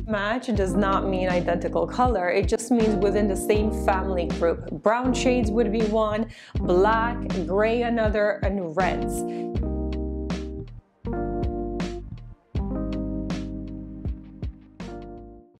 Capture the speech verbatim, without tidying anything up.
Match does not mean identical color. It just means within the same family group. Brown shades would be one, black, gray another, and reds.